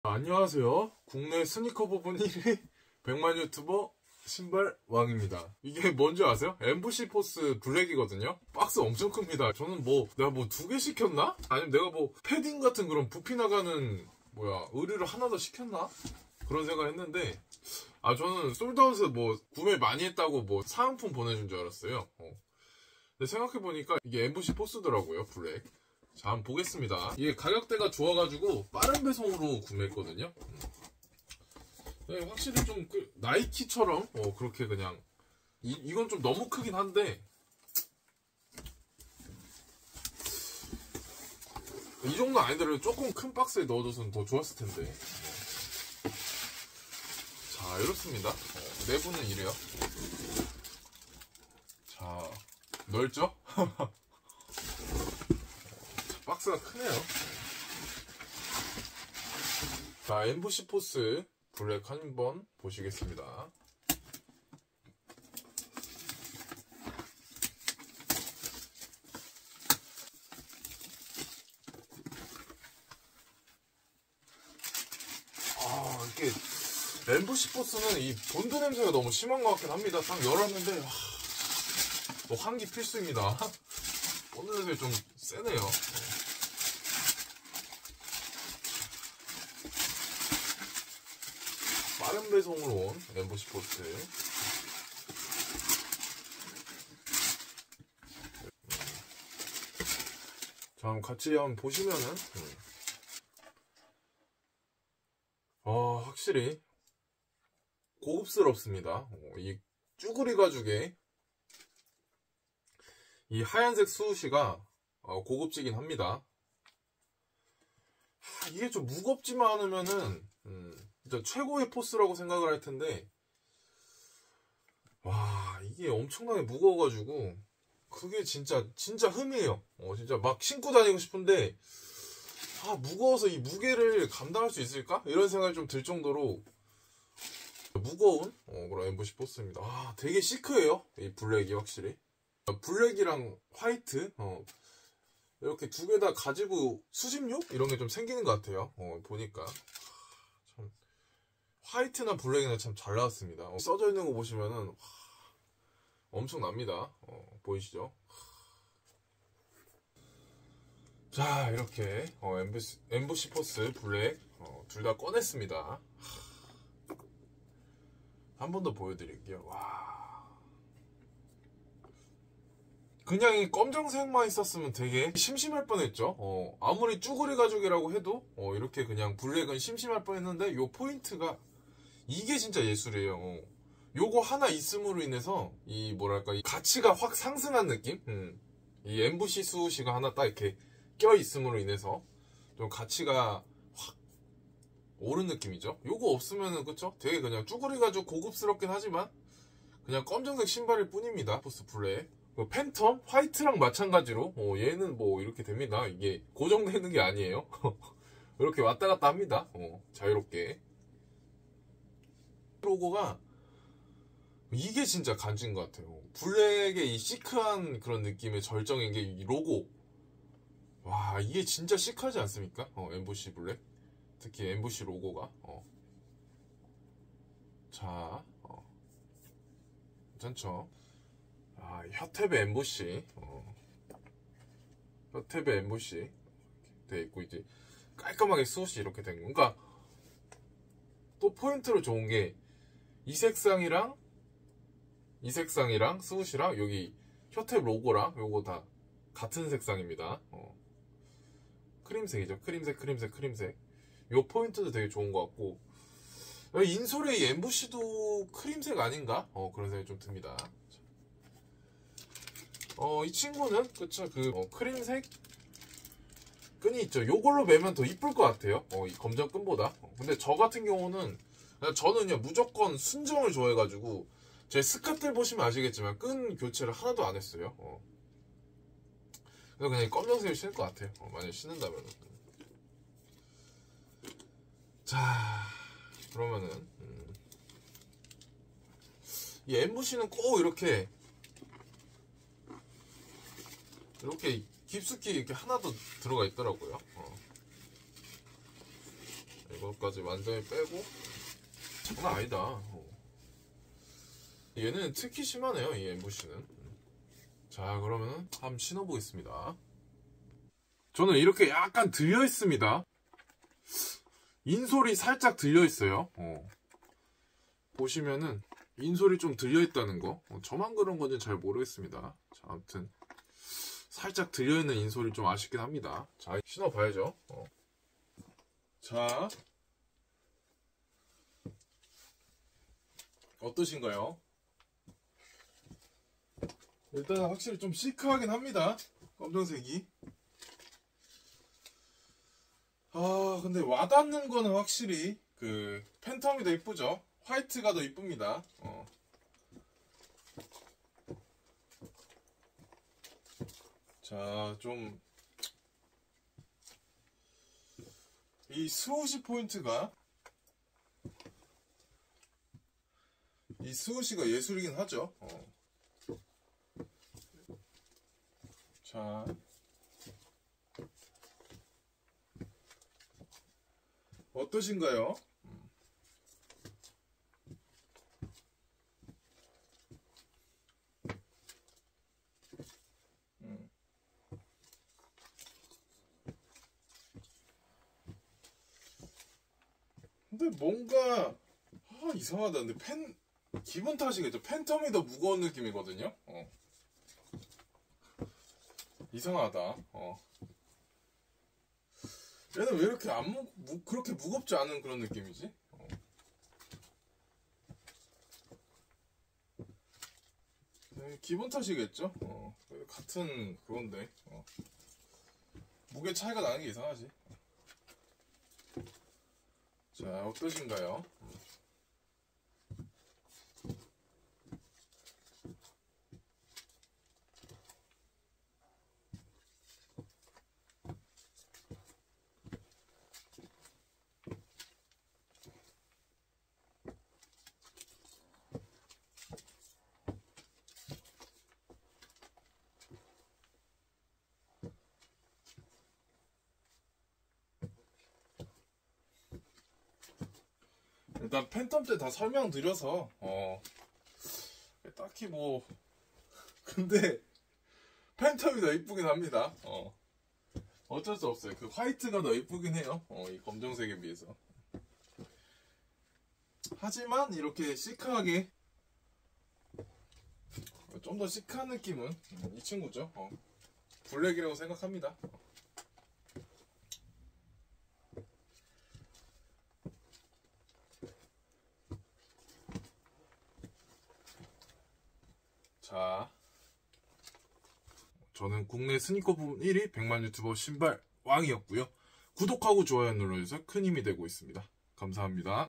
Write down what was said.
안녕하세요. 국내 스니커 부분 1위 100만 유튜버 신발 왕입니다. 이게 뭔지 아세요? 엠부시 포스 블랙이거든요. 박스 엄청 큽니다. 저는 내가 2개 시켰나? 아니면 내가 패딩 같은 그런 부피 나가는 의류를 하나 더 시켰나? 그런 생각 했는데 저는 솔드아웃에서 구매 많이 했다고 사은품 보내준 줄 알았어요. 근데 생각해보니까 이게 엠부시 포스더라고요. 블랙. 자, 한번 보겠습니다. 이게 가격대가 좋아가지고 빠른 배송으로 구매했거든요. 네, 확실히 좀 나이키처럼 그렇게 그냥 이건 좀 너무 크긴 한데 이 정도 아니더라도 조금 큰 박스에 넣어줘서는 더 좋았을 텐데. 자, 이렇습니다. 내부는 이래요. 자, 넓죠? 박스가 크네요. 자, 엠부시 포스 블랙 한번 보시겠습니다. 이게 엠부시 포스는 이 본드 냄새가 너무 심한 것 같긴 합니다. 딱 열었는데 환기 필수입니다. 본드 냄새 좀 세네요. 빠른 배송으로 온 엠부시 포스. 자, 같이 한번 보시면은 확실히 고급스럽습니다. 이 쭈그리 가죽에 이 하얀색 수우시가 고급지긴 합니다. 이게 좀 무겁지만 않으면은 진짜 최고의 포스라고 생각을 할 텐데, 이게 엄청나게 무거워가지고 그게 진짜 흠이에요. 진짜 막 신고 다니고 싶은데 무거워서 이 무게를 감당할 수 있을까? 이런 생각이 좀 들 정도로 무거운 그런 엠부시 포스입니다. 되게 시크해요. 이 블랙이 확실히. 블랙이랑 화이트 이렇게 두 개 다 가지고 수집용? 이런 게 좀 생기는 것 같아요. 보니까 참 화이트나 블랙이나 참 잘 나왔습니다. 써져 있는 거 보시면은 엄청납니다. 보이시죠? 자, 이렇게 엠부시 포스 블랙 둘 다 꺼냈습니다. 한 번 더 보여드릴게요. 그냥 이 검정색만 있었으면 되게 심심할 뻔했죠. 아무리 쭈그리 가죽이라고 해도 이렇게 그냥 블랙은 심심할 뻔했는데 요 포인트가 이게 진짜 예술이에요. 요거 하나 있음으로 인해서 이 가치가 확 상승한 느낌? 이 엠부시 수시가 하나 딱 이렇게 껴있음으로 인해서 좀 가치가 확 오른 느낌이죠. 요거 없으면은 그쵸? 되게 그냥 쭈그리 가죽 고급스럽긴 하지만 그냥 검정색 신발일 뿐입니다. 포스 블랙. 팬텀 화이트랑 마찬가지로 얘는 이렇게 됩니다. 이게 고정되어 있는 게 아니에요. 이렇게 왔다 갔다 합니다. 자유롭게. 로고가 이게 진짜 간지인 것 같아요. 블랙의 이 시크한 그런 느낌의 절정인 게 이 로고. 이게 진짜 시크하지 않습니까? 엠부시 블랙. 특히 엠부시 로고가. 자, 괜찮죠? 혀탭의 엠부시. 혀탭의 엠부시 돼 있고, 이제 깔끔하게 수옷이 이렇게 된 거. 그러니까 또 포인트로 좋은 게 이 색상이랑 수옷이랑 여기 혀탭 로고랑 요거 다 같은 색상입니다. 크림색이죠. 크림색. 요 포인트도 되게 좋은 것 같고, 인솔의 이 엠부시도 크림색 아닌가? 그런 생각이 좀 듭니다. 이 친구는 그쵸, 크림색 끈이 있죠. 요걸로 매면 더 이쁠 것 같아요. 이 검정 끈보다. 근데 저 같은 경우는 저는요 무조건 순정을 좋아해가지고 제 스카트를 보시면 아시겠지만 끈 교체를 하나도 안 했어요. 그래서 그냥 검정색을 신을 것 같아요. 만약에 신는다면. 자, 그러면은 이 엠부시는 꼭 이렇게 깊숙이 이렇게 하나 더 들어가 있더라고요. 이것까지 완전히 빼고. 장난 아니다. 얘는 특히 심하네요, 이 엠부시는. 자, 그러면은 한번 신어보겠습니다. 저는 이렇게 약간 들려있습니다. 인솔이 살짝 들려있어요. 보시면은 인솔이 좀 들려있다는 거. 저만 그런 건지 잘 모르겠습니다. 자, 아무튼 살짝 들려있는 인솔이 좀 아쉽긴 합니다. 자, 신어봐야죠. 자, 어떠신가요? 일단 확실히 좀 시크하긴 합니다. 검정색이. 아, 근데 와닿는 거는 확실히 그 팬텀이 더 이쁘죠. 화이트가 더 이쁩니다. 자, 좀 이 스우시 포인트가, 이 스우시가 예술이긴 하죠. 자, 어떠신가요? 근데 뭔가 이상하다. 근데 기분 탓이겠죠. 팬텀이 더 무거운 느낌이거든요. 이상하다. 얘는 왜 이렇게 그렇게 무겁지 않은 그런 느낌이지? 기분 탓이겠죠? 같은 그건데. 무게 차이가 나는 게 이상하지. 자, 어떠신가요? 일단 팬텀 때 다 설명드려서 딱히 뭐 근데 팬텀이 더 이쁘긴 합니다. 어쩔 수 없어요. 그 화이트가 더 이쁘긴 해요. 이 검정색에 비해서. 하지만 이렇게 시크하게 좀 더 시크한 느낌은 이 친구죠. 블랙이라고 생각합니다. 자, 저는 국내 스니커 부분 1위 100만 유튜버 신발 왕이었고요. 구독하고 좋아요 눌러주셔서 큰 힘이 되고 있습니다. 감사합니다.